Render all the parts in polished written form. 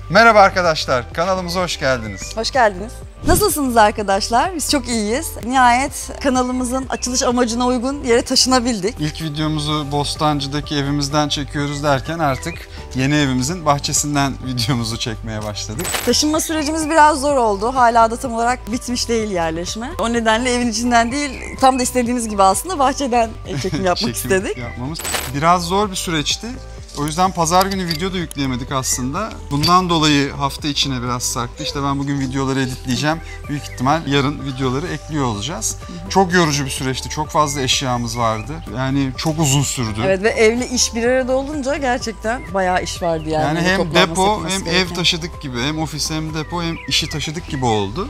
Merhaba arkadaşlar, kanalımıza hoş geldiniz. Hoş geldiniz. Nasılsınız arkadaşlar? Biz çok iyiyiz. Nihayet kanalımızın açılış amacına uygun yere taşınabildik. İlk videomuzu Bostancı'daki evimizden çekiyoruz derken artık yeni evimizin bahçesinden videomuzu çekmeye başladık. Taşınma sürecimiz biraz zor oldu. Hala da tam olarak bitmiş değil yerleşme. O nedenle evin içinden değil, tam da istediğimiz gibi aslında bahçeden çekim yapmak istedik. Yapmamız biraz zor bir süreçti. O yüzden pazar günü video da yükleyemedik aslında. Bundan dolayı hafta içine biraz sarktı. İşte ben bugün videoları editleyeceğim. Büyük ihtimal yarın videoları ekliyor olacağız. Çok yorucu bir süreçti. Çok fazla eşyamız vardı. Yani çok uzun sürdü. Evet ve evle iş bir arada olunca gerçekten bayağı iş vardı yani. Yani hem depo hem gereken. ev taşıdık gibi, hem ofis hem depo hem işi taşıdık gibi oldu.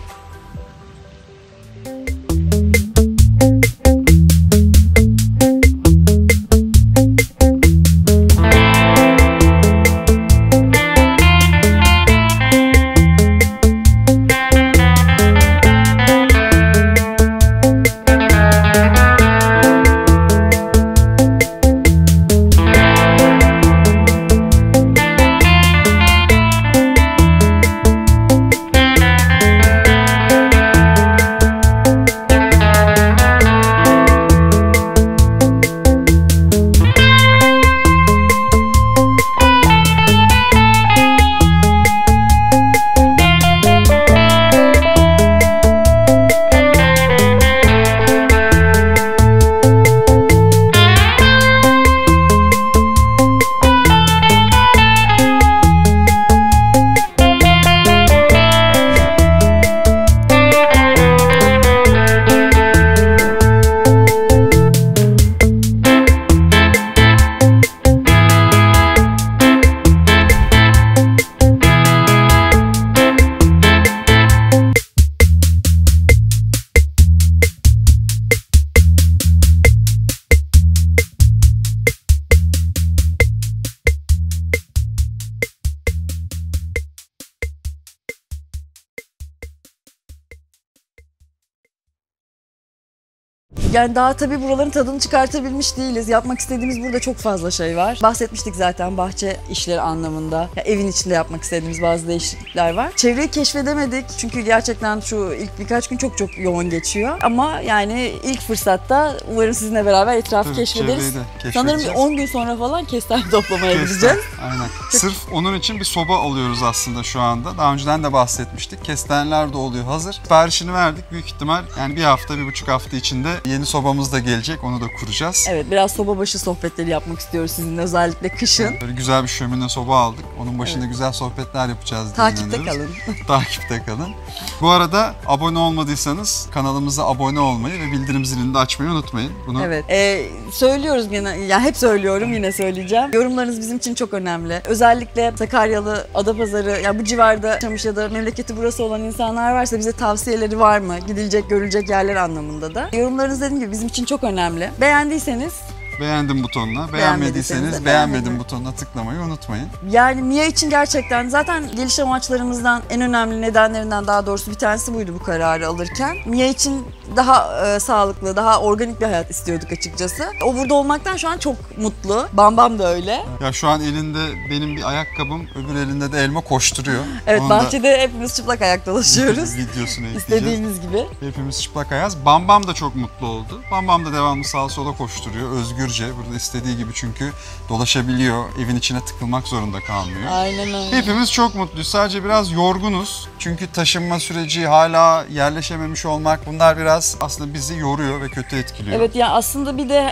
Yani daha tabii buraların tadını çıkartabilmiş değiliz. Yapmak istediğimiz burada çok fazla şey var. Bahsetmiştik zaten bahçe işleri anlamında. Ya evin içinde yapmak istediğimiz bazı değişiklikler var. Çevreyi keşfedemedik çünkü gerçekten şu ilk birkaç gün çok yoğun geçiyor. Ama yani ilk fırsatta umarım sizinle beraber etrafı keşfederiz. Sanırım 10 gün sonra falan kestane toplamaya gideceğiz. Aynen. Sırf onun için bir soba alıyoruz aslında şu anda. Daha önceden de bahsetmiştik. Kestaneler de oluyor hazır. Siparişini verdik. Büyük ihtimal yani bir hafta, 1,5 hafta içinde yeni sobamız da gelecek, onu da kuracağız. Evet, biraz soba başı sohbetleri yapmak istiyoruz sizinle özellikle kışın. Böyle güzel bir şömine soba aldık. Onun başında güzel sohbetler yapacağız diye Takipte kalın. Takipte kalın. Bu arada abone olmadıysanız kanalımıza abone olmayı ve bildirim zilini de açmayı unutmayın. Bunu... Evet. Söylüyoruz yine, yani hep söylüyorum, yine söyleyeceğim. Yorumlarınız bizim için çok önemli. Özellikle Sakaryalı, Adapazarı, yani bu civarda yaşamış ya da memleketi burası olan insanlar varsa bize tavsiyeleri var mı? Gidilecek, görülecek yerler anlamında da. Yorumlarınız dediğim gibi bizim için çok önemli. Beğendiyseniz beğendim butonuna, beğenmediyseniz beğenmedim butonuna tıklamayı unutmayın. Yani Mia için gerçekten zaten geliş amaçlarımızdan en önemli nedenlerinden, daha doğrusu bir tanesi buydu bu kararı alırken. Mia için daha sağlıklı, daha organik bir hayat istiyorduk açıkçası. O burada olmaktan şu an çok mutlu. Bambam da öyle. Ya şu an elinde benim bir ayakkabım, öbür elinde de elma koşturuyor. Evet, onun bahçede hepimiz çıplak ayak dolaşıyoruz. Videosunu ekleyeceğiz. İstediğimiz gibi. Hepimiz çıplak ayağız. Bambam da çok mutlu oldu. Bambam da devamlı sağa sola koşturuyor. Özgürce. Burada istediği gibi çünkü dolaşabiliyor. Evin içine tıkılmak zorunda kalmıyor. Aynen öyle. Hepimiz çok mutluyuz. Sadece biraz yorgunuz. Çünkü taşınma süreci, hala yerleşememiş olmak, bunlar biraz aslında bizi yoruyor ve kötü etkiliyor. Evet, yani aslında bir de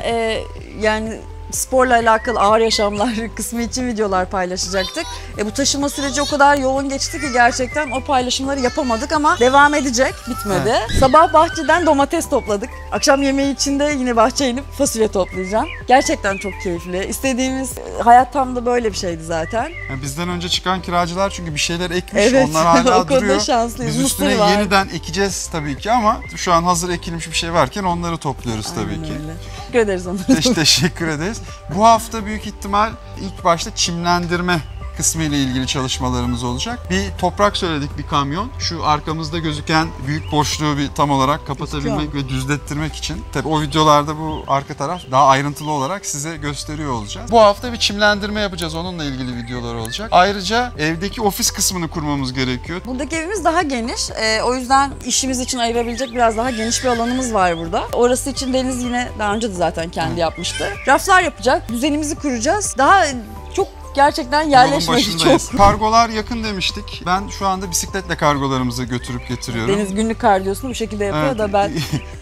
yani sporla alakalı ağır yaşamlar kısmı için videolar paylaşacaktık. Bu taşıma süreci o kadar yoğun geçti ki gerçekten o paylaşımları yapamadık ama devam edecek, bitmedi. Evet. Sabah bahçeden domates topladık. Akşam yemeği için de yine bahçeye inip fasulye toplayacağım. Gerçekten çok keyifli. İstediğimiz hayat tam da böyle bir şeydi zaten. Yani bizden önce çıkan kiracılar çünkü bir şeyler ekmiş, evet, onlar hala o konuda duruyor. şanslıyız. Biz üstüne yeniden ekeceğiz tabii ki ama şu an hazır ekilmiş bir şey varken onları topluyoruz tabii aynen ki. Öyle. Teşekkür ederiz onlara. Teşekkür ederiz. Bu hafta büyük ihtimal ilk başta çimlendirme kısmı ile ilgili çalışmalarımız olacak. Bir toprak söyledik, bir kamyon. Şu arkamızda gözüken büyük boşluğu bir tam olarak kapatabilmek ve düzlettirmek için. Tabii o videolarda bu arka taraf daha ayrıntılı olarak size gösteriyor olacağız. Bu hafta bir çimlendirme yapacağız. Onunla ilgili videolar olacak. Ayrıca evdeki ofis kısmını kurmamız gerekiyor. Buradaki evimiz daha geniş. O yüzden işimiz için ayırabilecek biraz daha geniş bir alanımız var burada. Orası için Deniz yine daha önce de zaten kendi yapmıştı. Raflar yapacak, düzenimizi kuracağız. Daha çok gerçekten yerleşmesi çok. Kargolar yakın demiştik. Ben şu anda bisikletle kargolarımızı götürüp getiriyorum. Deniz günlük kardiyosunu bu şekilde yapıyor Evet. da ben...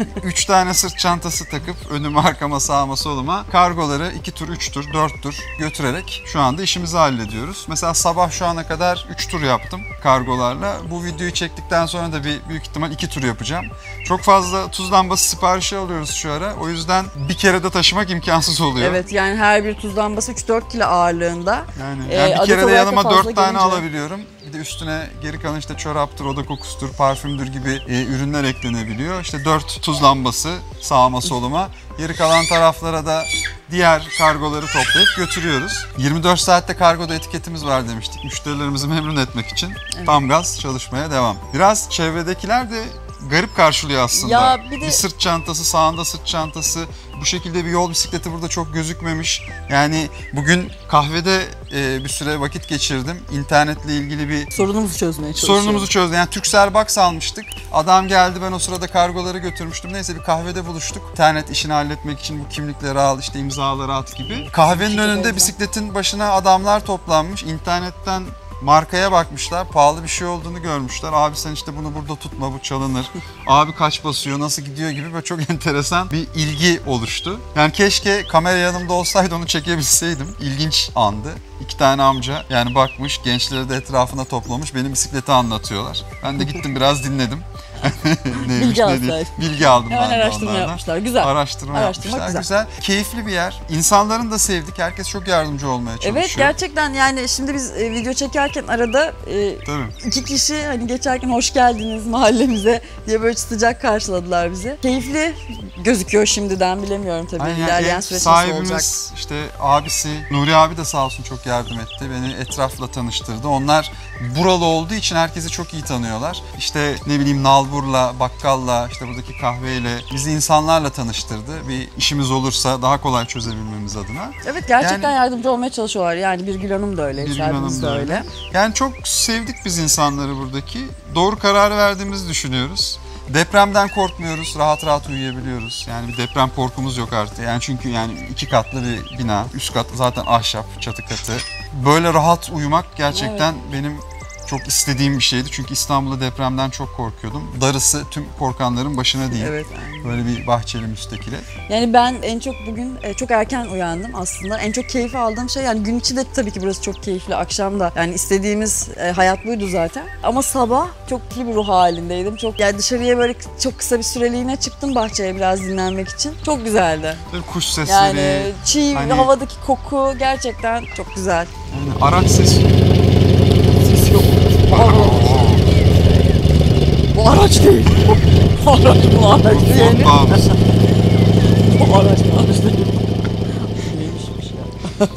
3 tane sırt çantası takıp önüme, arkama, sağıma, soluma kargoları 2 tur, 3 tur, 4 tur götürerek şu anda işimizi hallediyoruz. Mesela sabah şu ana kadar 3 tur yaptım kargolarla. Bu videoyu çektikten sonra da büyük ihtimal 2 tur yapacağım. Çok fazla tuz lambası siparişi alıyoruz şu ara. O yüzden bir kere de taşımak imkansız oluyor. Evet, yani her bir tuz lambası 3-4 kilo ağırlığında. Yani bir adet kere de olarak yanıma da fazla 4 tane gelince. alabiliyorum. Bir de üstüne geri kalan işte çoraptır, oda kokusudur, parfümdür gibi ürünler eklenebiliyor. İşte 4 tuz lambası sağıma soluma. Geri kalan taraflara da diğer kargoları toplayıp götürüyoruz. 24 saatte kargoda etiketimiz var demiştik. Müşterilerimizi memnun etmek için tam gaz çalışmaya devam. Biraz çevredekiler de garip karşılıyor aslında. Ya bir sırt çantası, sağında sırt çantası. Bu şekilde bir yol bisikleti burada çok gözükmemiş. Yani bugün kahvede bir süre vakit geçirdim. İnternetle ilgili bir sorunumuzu çözmeye çalışıyoruz. sorunumuzu çözdü. Yani Turkcell Box almıştık. Adam geldi, ben o sırada kargoları götürmüştüm. Neyse bir kahvede buluştuk. İnternet işini halletmek için bu kimlikleri al, işte imzaları at gibi. Kahvenin önünde bisikletin başına adamlar toplanmış. İnternetten markaya bakmışlar, pahalı bir şey olduğunu görmüşler. Abi sen işte bunu burada tutma, bu çalınır. Abi kaç basıyor, nasıl gidiyor gibi böyle çok enteresan bir ilgi oluştu. Yani keşke kamera yanımda olsaydı onu çekebilseydim. İlginç andı. 2 tane amca yani bakmış, gençleri de etrafına toplamış, benim bisikleti anlatıyorlar. Ben de gittim biraz dinledim. Neymiş, ne değil. Bilgi aldım hemen ben de araştırma onlardan. yapmışlar. Güzel. Araştırma yapmışlar. Güzel. Keyifli bir yer. İnsanların da sevdik. Herkes çok yardımcı olmaya çalışıyor. Evet, gerçekten yani şimdi biz video çekerken arada Tabii. 2 kişi hani geçerken hoş geldiniz mahallemize diye böyle sıcak karşıladılar bizi. Keyifli gözüküyor şimdiden, bilemiyorum tabii. Aynen, İlerleyen süreç nasıl olacak. sahibimiz işte abisi Nuri abi de sağ olsun çok yardım etti. Beni etrafla tanıştırdı. Onlar buralı olduğu için herkesi çok iyi tanıyorlar. İşte ne bileyim nalburla, bakkalla, işte buradaki kahveyle bizi insanlarla tanıştırdı. Bir işimiz olursa daha kolay çözebilmemiz adına. Evet, gerçekten yardımcı olmaya çalışıyorlar. Yani Birgül Hanım da öyle, Birgül Hanım da öyle. Yani çok sevdik biz insanları buradaki. Doğru kararı verdiğimizi düşünüyoruz. Depremden korkmuyoruz, rahat rahat uyuyabiliyoruz. Yani bir deprem korkumuz yok artık. Yani çünkü yani 2 katlı bir bina, üst kat zaten ahşap, çatı katı. Böyle rahat uyumak gerçekten benim çok istediğim bir şeydi. Çünkü İstanbul'da depremden çok korkuyordum. Darısı tüm korkanların başına değil. Evet. Böyle bir bahçeli müstakile. Yani ben en çok bugün çok erken uyandım aslında. En çok keyif aldığım şey, yani gün içi de tabii ki burası çok keyifli. Akşam da yani istediğimiz hayat buydu zaten. Ama sabah çok iyi bir ruh halindeydim. Çok yani dışarıya böyle çok kısa bir süreliğine çıktım bahçeye biraz dinlenmek için. Çok güzeldi. Tabii kuş sesleri. Yani çiğ havadaki koku gerçekten çok güzel. Yani araç sesi. Ses yok. Bu araç değil. Bu araç bu araç değil. Bu araç değil. Neymişmiş ya.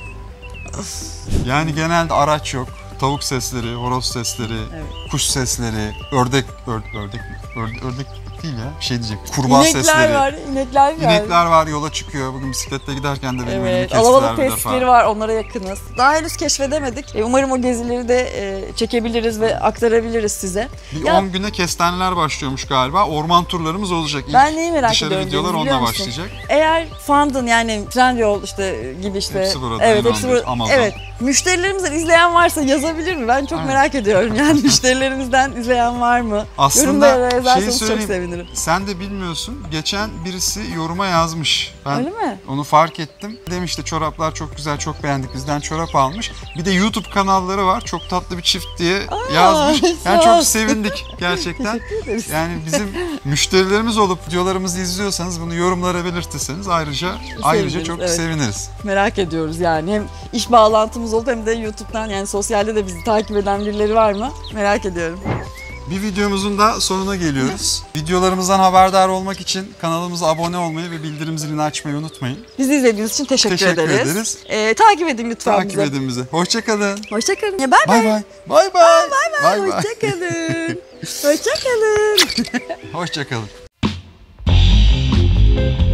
Yani genelde araç yok. Tavuk sesleri, horoz sesleri, kuş sesleri, ördek değil ya, bir şey diyecek. Kurbağa sesleri. İnekler var. İnekler var, yola çıkıyor. Bugün bisikletle giderken de benim önümü Evet, kestiler alabalık bir defa. tesisleri var, onlara yakınız. Daha henüz keşfedemedik. Umarım o gezileri de çekebiliriz ve aktarabiliriz size. Bir 10 güne kestanlar başlıyormuş galiba. Orman turlarımız olacak. Ben neyi merak dışarı ediyorum videolar biliyor onunla musun? başlayacak. Eğer Fund'ın yani Trendyol işte gibi işte. Hepsi burada. Evet, hepsi burada. Amazon. Evet. Müşterilerimizden izleyen varsa yazabilir mi? Ben çok merak ediyorum. Yani müşterilerimizden izleyen var mı? Yorumlara yazarsanız çok sevinirim. Sen de bilmiyorsun. Geçen birisi yoruma yazmış. Ben öyle mi? onu fark ettim. Demiş işte çoraplar çok güzel, çok beğendik. Bizden çorap almış. Bir de YouTube kanalları var. Çok tatlı bir çift diye yazmış. Yani çok sevindik gerçekten. Teşekkür ederiz. Yani bizim müşterilerimiz olup videolarımızı izliyorsanız bunu yorumlara belirtirseniz ayrıca çok seviniriz. Merak ediyoruz yani. Hem iş bağlantımız oldu hem de YouTube'dan yani sosyalde de bizi takip eden birileri var mı? Merak ediyorum. Bir videomuzun da sonuna geliyoruz. Videolarımızdan haberdar olmak için kanalımıza abone olmayı ve bildirim zilini açmayı unutmayın. Bizi izlediğiniz için teşekkür ederiz. Takip edin lütfen Takip edin bizi. Hoşçakalın. Hoşçakalın. Ya bay Bay bay. Bay bay. Bay bay. Hoşçakalın. Hoşçakalın. Hoşçakalın.